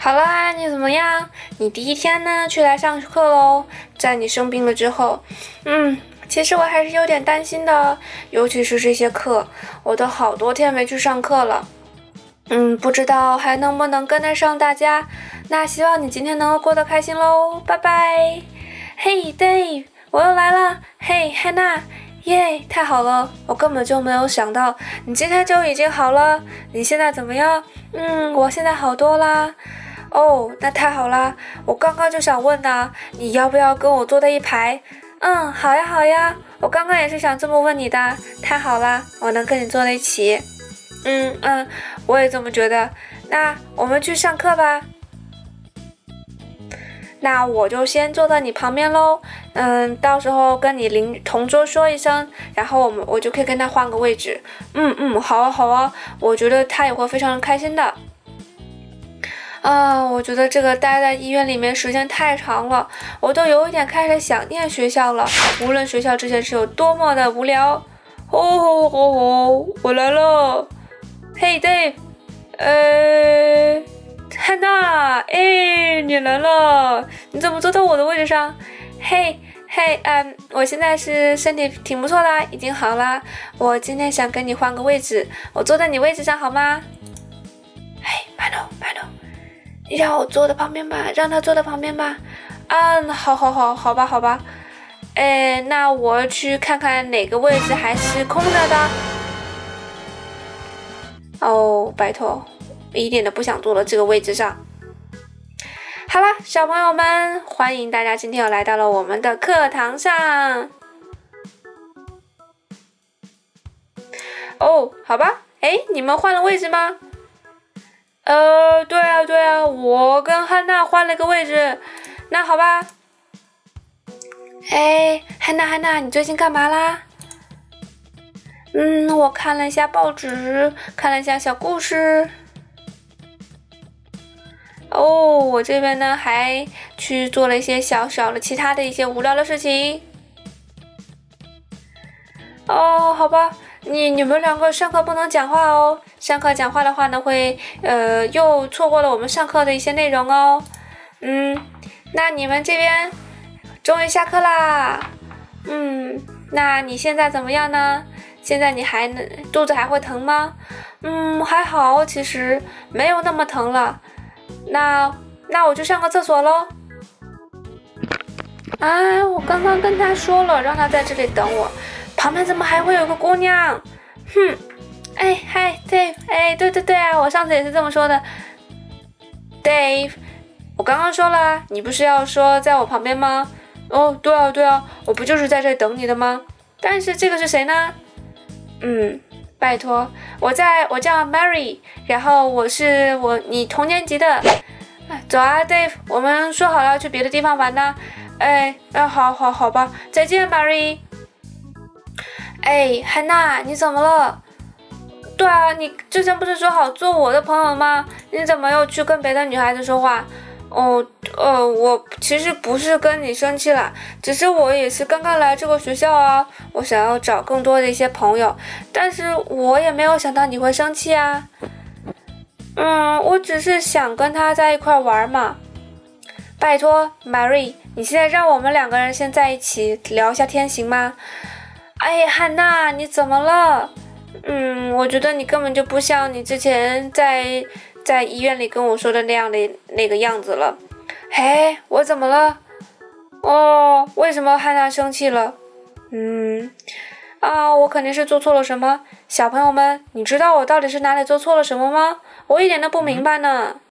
好啦，你怎么样？你第一天呢去来上课喽，在你生病了之后，其实我还是有点担心的，尤其是这些课，我都好多天没去上课了。不知道还能不能跟得上大家，那希望你今天能够过得开心喽，拜拜。嘿 Dave， 我又来了，嘿 Hannah， 耶，太好了，我根本就没有想到你今天就已经好了，你现在怎么样？我现在好多啦。哦，那太好啦，我刚刚就想问呢，你要不要跟我坐在一排？好呀好呀，我刚刚也是想这么问你的，太好啦，我能跟你坐在一起。我也这么觉得。那我们去上课吧。那我就先坐在你旁边喽。到时候跟你同桌说一声，然后我就可以跟他换个位置。好啊好啊，我觉得他也会非常开心的。我觉得这个待在医院里面时间太长了，我都有一点开始想念学校了。无论学校之前是有多么的无聊。我来了。嘿 Dave， 汉娜，你来了，你怎么坐到我的位置上？嘿，我现在是身体挺不错的，已经好啦。我今天想跟你换个位置，我坐在你位置上好吗？嘿 Mano， 你让我坐在旁边吧，让他坐在旁边吧。好吧。那我去看看哪个位置还是空着的。拜托，一点都不想坐了这个位置上。好啦，小朋友们，欢迎大家今天又来到了我们的课堂上。好吧，你们换了位置吗？对啊，我跟汉娜换了个位置。那好吧。汉娜，你最近干嘛啦？我看了一下报纸，看了一下小故事。我这边呢还去做了一些小的其他的一些无聊的事情。好吧，你们两个上课不能讲话哦，上课讲话的话呢会又错过了我们上课的一些内容哦。那你们这边终于下课啦。那你现在怎么样呢？现在你肚子还会疼吗？还好，其实没有那么疼了。那我就上个厕所咯。我刚刚跟他说了，让他在这里等我。旁边怎么还会有个姑娘？嗨 Dave， 对啊，我上次也是这么说的。Dave， 我刚刚说了，你不是要说在我旁边吗？对啊，我不就是在这里等你的吗？但是这个是谁呢？拜托，我叫 Mary， 然后你同年级的。走啊 Dave， 我们说好了要去别的地方玩呢。好吧，再见 Mary。汉娜，你怎么了？对啊，你之前不是说好做我的朋友吗？你怎么又去跟别的女孩子说话？我其实不是跟你生气啦，只是我也是刚刚来这个学校啊，我想要找更多的一些朋友，但是我也没有想到你会生气啊。我只是想跟他在一块玩嘛。拜托 Mary， 你现在让我们两个人先在一起聊一下天行吗？汉娜，你怎么了？我觉得你根本就不像你之前在医院里跟我说的那个样子了。我怎么了？为什么汉娜生气了？我肯定是做错了什么。小朋友们，你知道我到底是哪里做错了什么吗？我一点都不明白呢。